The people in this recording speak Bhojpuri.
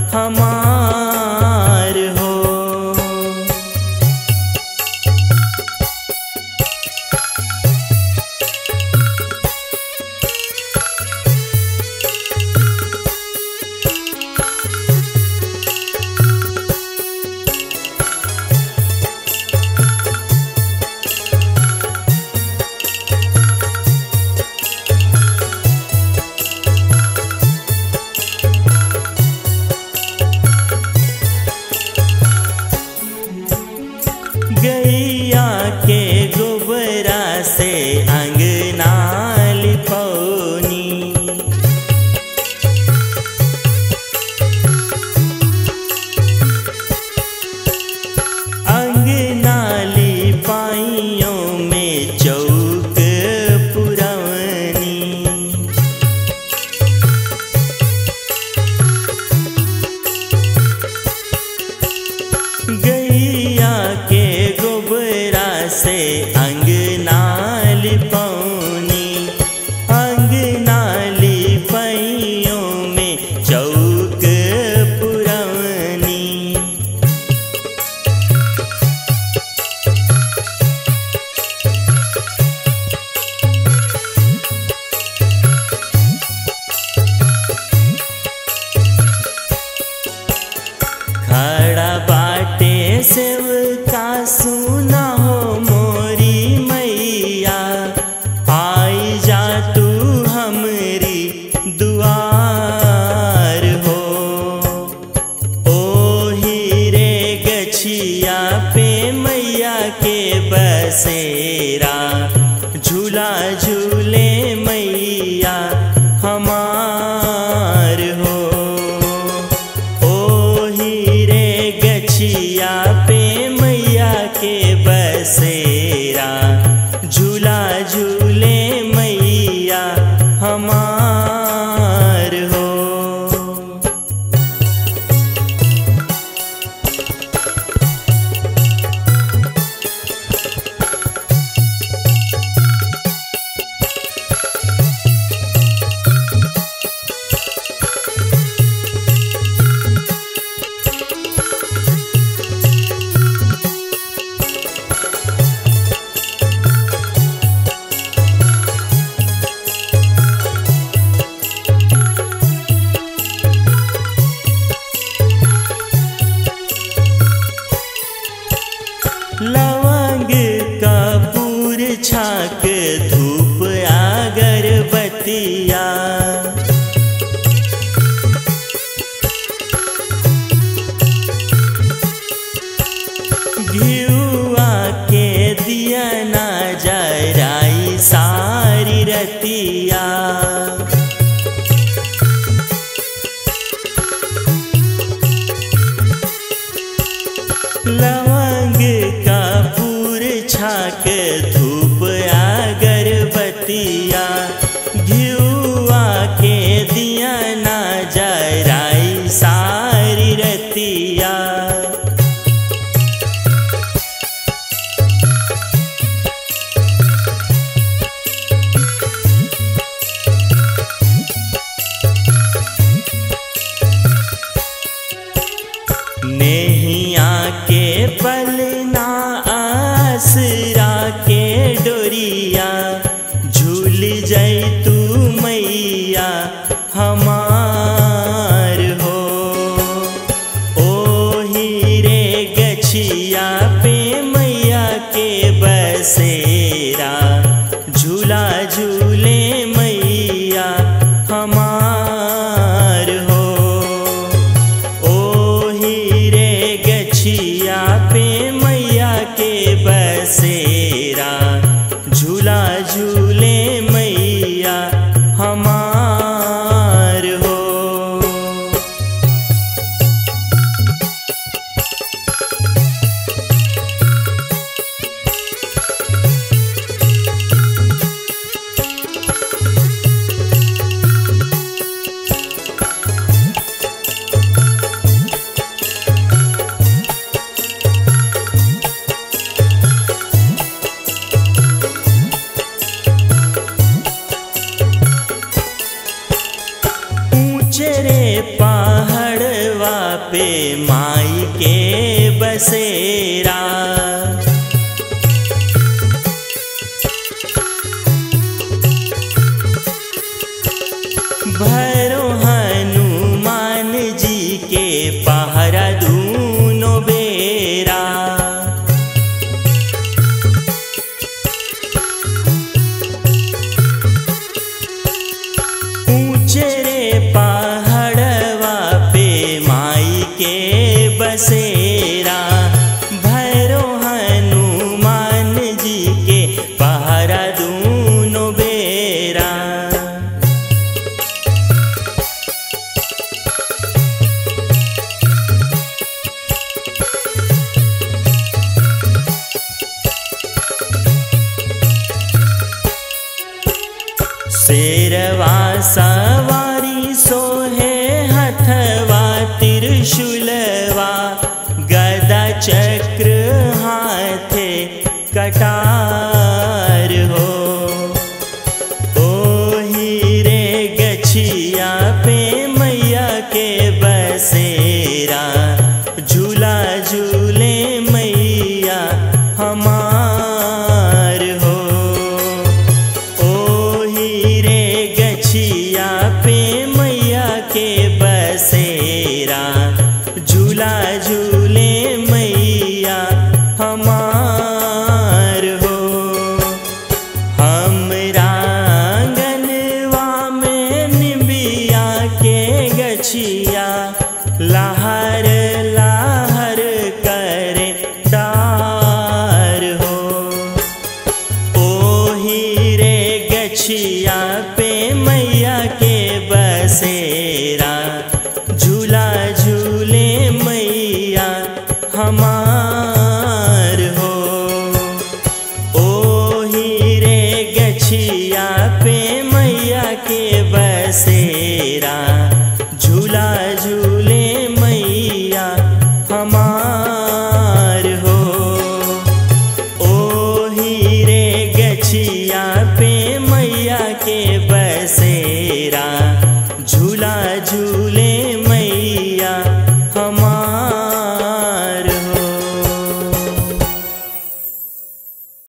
हमार हो। गैया के गोबरा से अंगना लिपौनी, अंगना लिपाइयों में चौक पुरवनी। गैया के गोबरा से अंगना लिपौनी, अंगना लिपाइयों में चौक पुरवनी। खड़ा बाटे सेवका सुना हो मोरी मैया, आई जा तू हमरी दुआर हो। ओ हीरे गछिया पे मैया के बसेरा, झूला झूले मैया हमार हो। गछिया पे मैया के बसेरा, झूला झूले मैया हमार हो। लवंग कपूर छाक धूप अगरबत्तिया, घिउआ के दिया ना जराई सारी रतिया। लवंग कपूर छाक धूप अगरबत्तिया, घिउआ के दिया ना जराई सारी रतिया। नेहिया के पलना आसरा के डोरिया, झूल जाई तू मैया हमार हो। ओ हीरे गछिया पे मैया के बसेरा, झूला झूले मैया हमार हो। ओ हीरे गछिया पे मैया के बसेरा, झूला झूले मैया पे माई के बसेरा। भैरो हनुमान जी के पहरा दूनो बेरा। ऊंचे रे पहाड़वा पे माई के बसेरा। भैरो हनुमान जी के पहरा दूनो बेरा। शेरवा सवारी सोहे हथवा त्रिशूलवा। गदा चक्र हाथे कटार हो। ओही रे गछिया पे मैया के बसेरा। झूला झूले मैया हमार हो। गछिया पे मैया के बसेरा। झूला झूले मैया हमार हो। हमरा आंगनवा में निबिया के गछिया। लहा